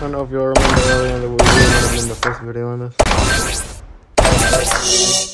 don't know if you'll remember earlier that we were in the first video on this.